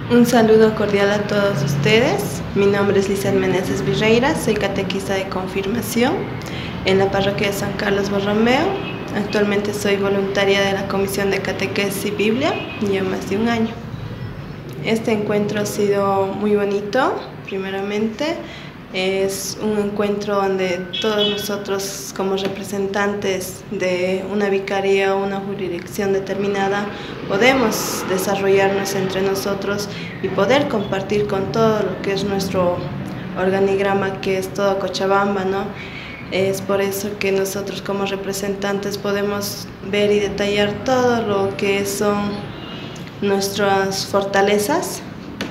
Un saludo cordial a todos ustedes. Mi nombre es Lizeth Meneses Virreira, soy catequista de confirmación en la parroquia de San Carlos Borromeo. Actualmente soy voluntaria de la Comisión de Catequesis y Biblia, ya más de un año. Este encuentro ha sido muy bonito, primeramente. Es un encuentro donde todos nosotros, como representantes de una vicaría o una jurisdicción determinada, podemos desarrollarnos entre nosotros y poder compartir con todo lo que es nuestro organigrama, que es todo Cochabamba, ¿no? Es por eso que nosotros como representantes podemos ver y detallar todo lo que son nuestras fortalezas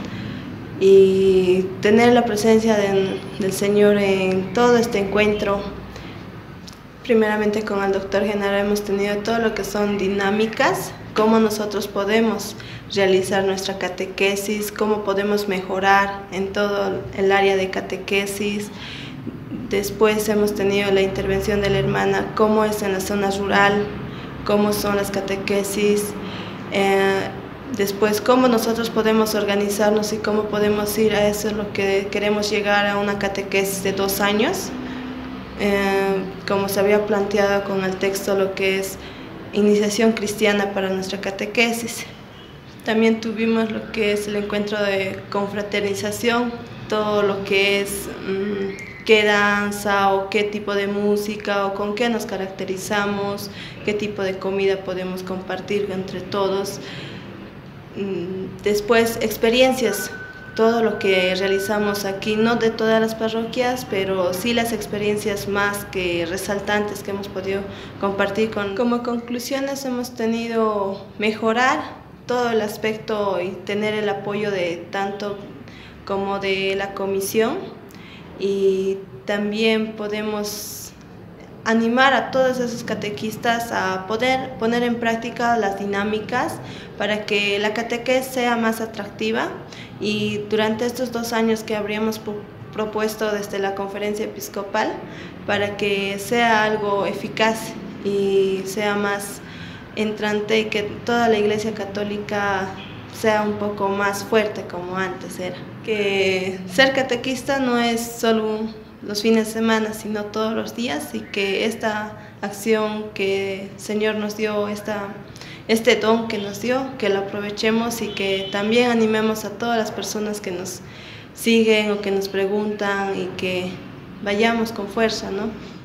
y tener la presencia del Señor en todo este encuentro. Primeramente con el doctor Genaro hemos tenido todo lo que son dinámicas, cómo nosotros podemos realizar nuestra catequesis, cómo podemos mejorar en todo el área de catequesis. Después hemos tenido la intervención de la hermana, cómo es en la zona rural, cómo son las catequesis. Después, cómo nosotros podemos organizarnos y cómo podemos ir a eso, lo que queremos llegar a una catequesis de 2 años, como se había planteado con el texto, lo que es iniciación cristiana para nuestra catequesis. También tuvimos lo que es el encuentro de confraternización, todo lo que es qué danza o qué tipo de música o con qué nos caracterizamos, qué tipo de comida podemos compartir entre todos. Después, experiencias, todo lo que realizamos aquí, no de todas las parroquias, pero sí las experiencias más que resaltantes que hemos podido compartir. Como conclusiones hemos tenido mejorar todo el aspecto y tener el apoyo de tanto como de la comisión, y también podemos animar a todos esos catequistas a poder poner en práctica las dinámicas para que la catequesis sea más atractiva, y durante estos 2 años que habríamos propuesto desde la conferencia episcopal, para que sea algo eficaz y sea más entrante y que toda la Iglesia Católica sea un poco más fuerte como antes era. Que ser catequista no es solo los fines de semana, sino todos los días, y que esta acción que el Señor nos dio, este don que nos dio, que lo aprovechemos y que también animemos a todas las personas que nos siguen o que nos preguntan, y que vayamos con fuerza, ¿no?